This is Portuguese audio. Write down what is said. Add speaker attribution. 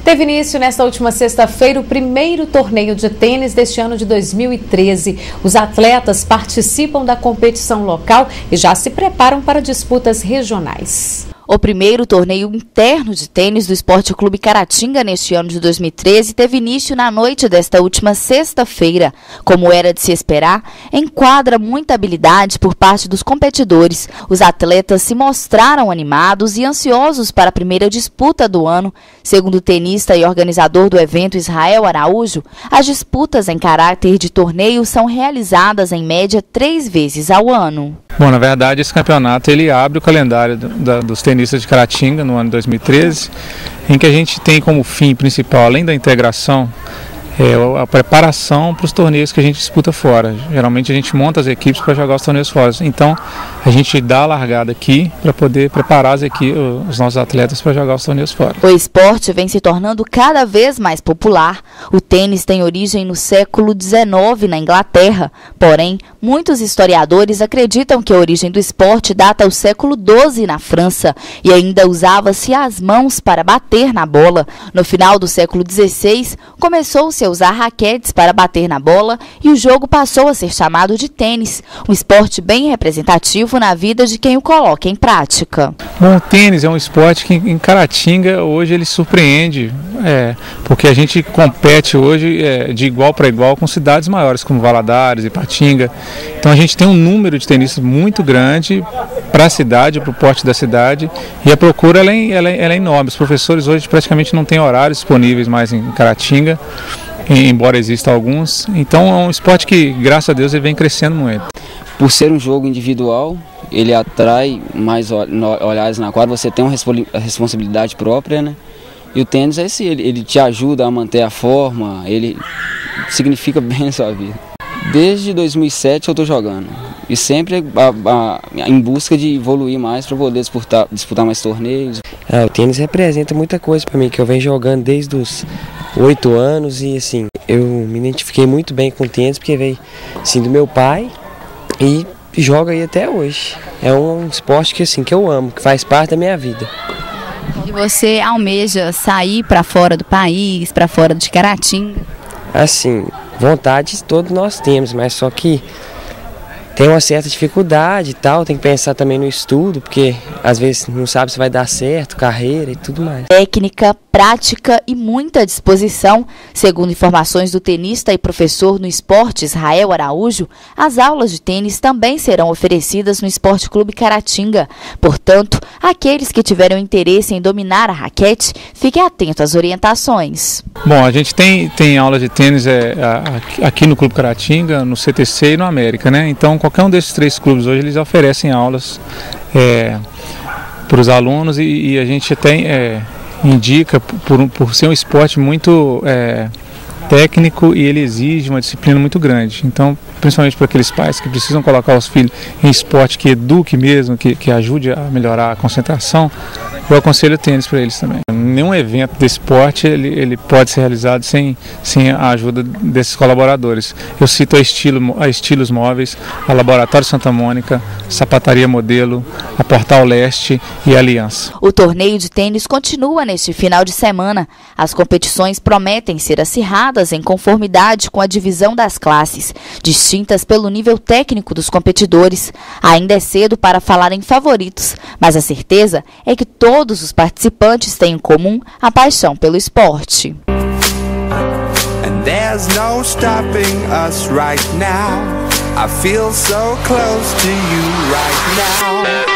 Speaker 1: Teve início nesta última sexta-feira o primeiro torneio de tênis deste ano de 2013. Os atletas participam da competição local e já se preparam para disputas regionais.
Speaker 2: O primeiro torneio interno de tênis do Esporte Clube Caratinga neste ano de 2013 teve início na noite desta última sexta-feira. Como era de se esperar, enquadra muita habilidade por parte dos competidores. Os atletas se mostraram animados e ansiosos para a primeira disputa do ano. Segundo o tenista e organizador do evento Israel Araújo, as disputas em caráter de torneio são realizadas em média 3 vezes ao ano.
Speaker 3: Bom, na verdade, esse campeonato ele abre o calendário dos tenistas de Caratinga no ano de 2013, em que a gente tem como fim principal, além da integração, a preparação para os torneios que a gente disputa fora. Geralmente a gente monta as equipes para jogar os torneios fora. Então a gente dá a largada aqui para poder preparar os nossos atletas para jogar os torneios fora.
Speaker 2: O esporte vem se tornando cada vez mais popular. O tênis tem origem no século XIX na Inglaterra. Porém, muitos historiadores acreditam que a origem do esporte data ao século XII na França e ainda usava-se as mãos para bater na bola. No final do século XVI, começou-se a usar raquetes para bater na bola e o jogo passou a ser chamado de tênis, um esporte bem representativo na vida de quem o coloca em prática.
Speaker 3: Bom, o tênis é um esporte que em Caratinga hoje ele surpreende, porque a gente compete hoje de igual para igual com cidades maiores como Valadares e Ipatinga. Então a gente tem um número de tenistas muito grande para a cidade, para o porte da cidade, e a procura ela é enorme. Os professores hoje praticamente não têm horários disponíveis mais em Caratinga, embora existam alguns. Então é um esporte que, graças a Deus, ele vem crescendo muito.
Speaker 4: Por ser um jogo individual, ele atrai mais olhares na quadra, você tem uma responsabilidade própria, né? E o tênis é esse, ele te ajuda a manter a forma, ele significa bem na sua vida. Desde 2007 eu estou jogando e sempre em busca de evoluir mais para poder disputar mais torneios.
Speaker 5: O tênis representa muita coisa para mim, que eu venho jogando desde os 8 anos e assim, eu me identifiquei muito bem com o tênis porque veio assim, do meu pai e jogo aí até hoje. É um esporte que eu amo, que faz parte da minha vida.
Speaker 2: E você almeja sair para fora do país, para fora de Caratinga?
Speaker 5: Assim, vontade todos nós temos, mas só que tem uma certa dificuldade e tal, tem que pensar também no estudo, porque às vezes não sabe se vai dar certo, carreira e tudo mais.
Speaker 2: Técnica, prática e muita disposição. Segundo informações do tenista e professor no esporte Israel Araújo, as aulas de tênis também serão oferecidas no Esporte Clube Caratinga. Portanto, aqueles que tiverem interesse em dominar a raquete, fiquem atentos às orientações.
Speaker 3: Bom, a gente tem aulas de tênis aqui no Clube Caratinga, no CTC e no América, né? Então, qualquer um desses 3 clubes hoje, eles oferecem aulas para os alunos e a gente até indica por ser um esporte muito técnico e ele exige uma disciplina muito grande. Então, principalmente para aqueles pais que precisam colocar os filhos em esporte que eduque mesmo, que ajude a melhorar a concentração, eu aconselho o tênis para eles também. Nenhum evento de esporte ele pode ser realizado sem a ajuda desses colaboradores. Eu cito a Estilos Móveis, a Laboratório Santa Mônica, Sapataria Modelo, a Portal Leste e a Aliança.
Speaker 2: O torneio de tênis continua neste final de semana. As competições prometem ser acirradas em conformidade com a divisão das classes, distintas pelo nível técnico dos competidores. Ainda é cedo para falar em favoritos, mas a certeza é que todos os participantes têm em comum a paixão pelo esporte.
Speaker 6: And there's no stopping us right now. I feel so close to you right now.